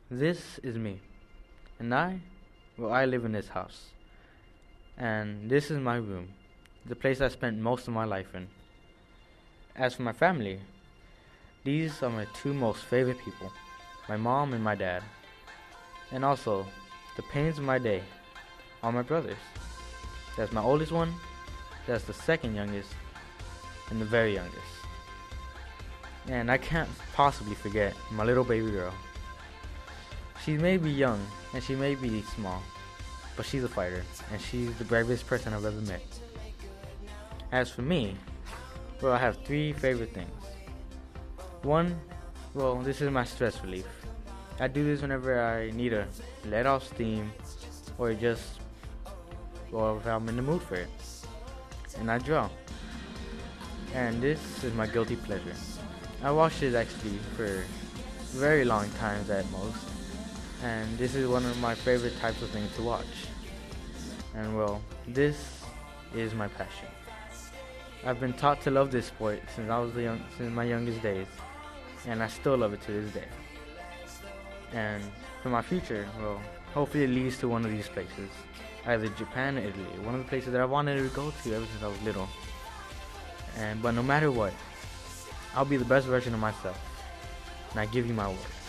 this is me, and I live in this house, and this is my room, the place I spent most of my life in. As for my family, these are my two most favorite people, my mom and my dad, and also the pains of my day are my brothers. That's my oldest one, that's the second youngest, and the very youngest. And I can't possibly forget my little baby girl. She may be young and she may be small, but she's a fighter and she's the bravest person I've ever met. As for me, well, I have three favorite things. One, well, this is my stress relief. I do this whenever I need to let off steam or just, well, if I'm in the mood for it. And I draw. And this is my guilty pleasure. I watched it actually for very long times at most. And this is one of my favorite types of things to watch. And well, this is my passion. I've been taught to love this sport since my youngest days, and I still love it to this day. And for my future, well, hopefully it leads to one of these places, either Japan or Italy, one of the places that I wanted to go to ever since I was little. But no matter what, I'll be the best version of myself, and I give you my word.